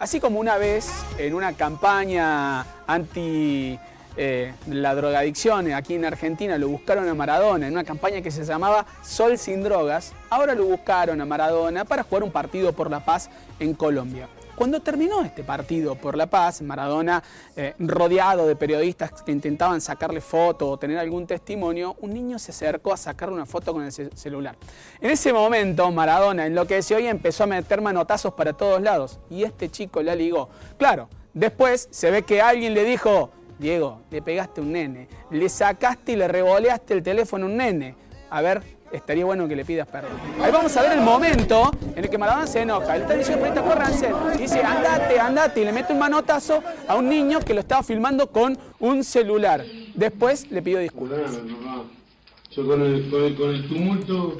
Así como una vez en una campaña anti la drogadicción aquí en Argentina lo buscaron a Maradona en una campaña que se llamaba Sol sin drogas, ahora lo buscaron a Maradona para jugar un partido por la paz en Colombia. Cuando terminó este partido por la paz, Maradona, rodeado de periodistas que intentaban sacarle foto o tener algún testimonio, un niño se acercó a sacarle una foto con el celular. En ese momento, Maradona enloqueció y empezó a meter manotazos para todos lados. Y este chico la ligó. Claro, después se ve que alguien le dijo: Diego, le pegaste a un nene, le sacaste y le revoleaste el teléfono a un nene. A ver, estaría bueno que le pidas perdón. Ahí vamos a ver el momento en el que Maradona se enoja. Le está diciendo: periodista, córranse. Y dice: andate, andate. Y le mete un manotazo a un niño que lo estaba filmando con un celular. Después le pidió disculpas. Yo con el tumulto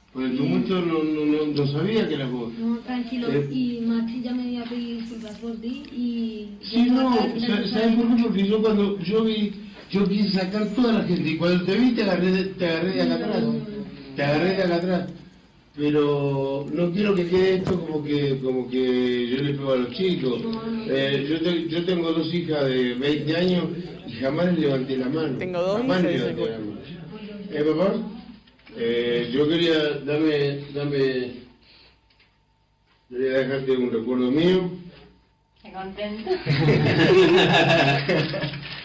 no sabía que eras vos. No, tranquilo. Y Maxi ya me había pedido disculpas por ti y... Sí, no, ¿sabes por qué? Porque yo cuando yo quise sacar toda la gente y cuando te vi te agarré de acá atrás. Te agarré de acá atrás. Pero no quiero que quede esto como que yo le pego a los chicos. Yo tengo dos hijas de 20 años y jamás les levanté la mano. Tengo dos jamás hijas. Les levanté la mano. Papá? Yo quería quería dejarte un recuerdo mío. Qué contento.